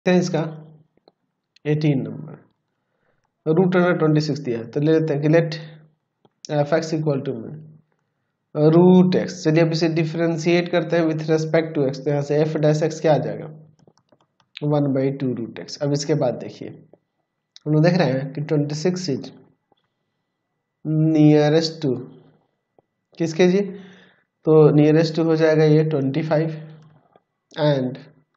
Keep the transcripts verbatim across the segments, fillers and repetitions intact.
है इसका eighteen number, root under twenty six दिया है, तो ले लेते हैं कि let f x equal to में रूट एक्स। चलिए अब इसे डिफ्रेंशिएट करते हैं विथ रेस्पेक्ट टू एक्स, तो यहाँ से एफ डैश एक्स क्या आ जाएगा, one by two root x. अब इसके बाद देखिए हम लोग देख रहे हैं कि twenty six is nearest to किसके जी, तो नियरेस्ट टू हो जाएगा ये twenty five and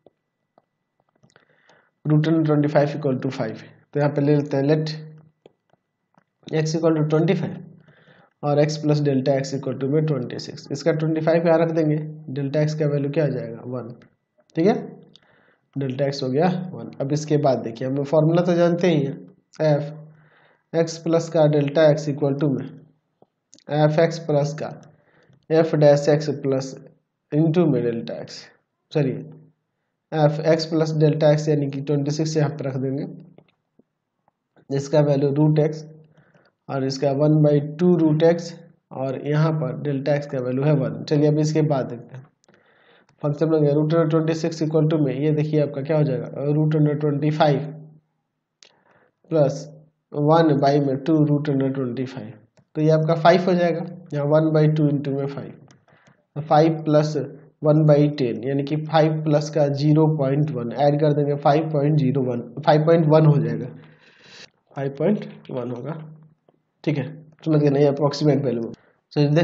root under twenty five equal to five. तो यहाँ पे ले लेते हैं let x equal to twenty five और x plus delta x equal to में ट्वेंटी सिक्स। इसका ट्वेंटी फाइव यहाँ रख देंगे, डेल्टा एक्स का वैल्यू क्या आ जाएगा वन, ठीक है, डेल्टा एक्स हो गया वन। अब इसके बाद देखिए हम फॉर्मूला तो जानते ही हैं, एफ एक्स प्लस का डेल्टा एक्स इक्वल टू में एफ एक्स प्लस का f dash x plus into में डेल्टा एक्स, चलिए f x plus delta x यानी कि ट्वेंटी सिक्स यहाँ पर रख देंगे, इसका वैल्यू रूट एक्स और इसका one by two root x और यहाँ पर डेल्टा एक्स का वैल्यू है वन। चलिए अब इसके बाद देखते हैं फंक्शन में root under twenty six equal to में ये देखिए आपका क्या हो जाएगा, root under twenty five plus one by में two root under twenty five, तो ये आपका फाइव हो जाएगा, यहाँ वन बाई टू इंटू में five, five plus one by ten यानी कि फाइव प्लस का जीरो पॉइंट वन ऐड कर देंगे, five point zero one five point one हो जाएगा, फाइव पॉइंट वन होगा, ठीक है, समझ गए नहीं, अप्रोक्सीमेट वैल्यू।